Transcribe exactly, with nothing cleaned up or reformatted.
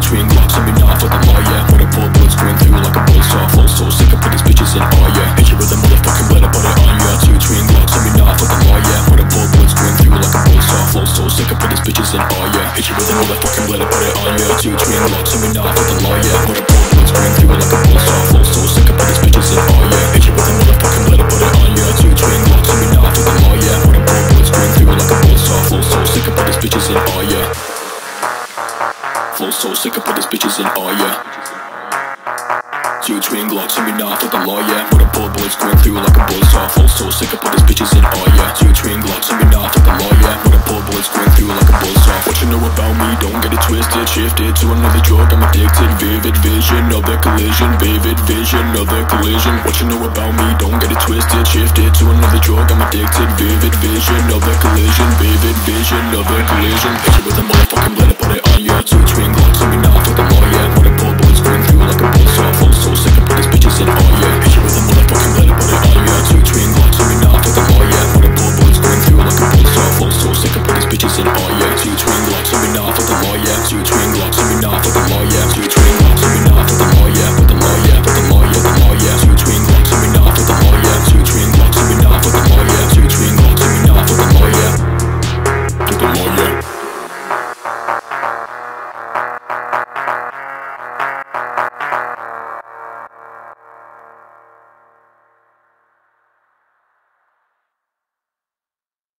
twin glocks on me now for the law, yeah. When I pull bullets going through like a buzzsaw. Full so sick of these bitches in awe, yeah. Hit you with a motherfucking blade, I put it on, yeah. Two twin glocks on me now for the law, yeah. When I pull bullets going through like a buzzsaw. Full so sick of these bitches in awe, yeah. Hit you with a motherfucking blade, I put it on, yeah. Two twin glocks on me now for the law, yeah. When I pull bullets going through like a buzzsaw. Full so sick of these bitches in awe, yeah. Hit you with a motherfucking blade, I put it on, yeah. Two twin glocks on me now for the law, yeah. When I pull bullets going through like a buzzsaw. Full so sick of these bitches in awe, yeah. Full so sick of these bitches in awe, yeah. Two twin glocks on me now for the law, yeah. When I pull bullets going through like a buzzsaw. Full so sick of these bitches in awe, yeah. Two twin glocks on me now for the law, yeah. When I pull bullets going through like a buzzsaw. What you know about me, don't get it twisted. Shifted to another drug, I'm addicted. Vivid vision of the collision. Vivid vision of the collision. What you know about me, don't get it twisted. Shifted to another drug, I'm addicted. Vivid vision of the collision. Vivid vision of the collision. Hit you with a motherfucking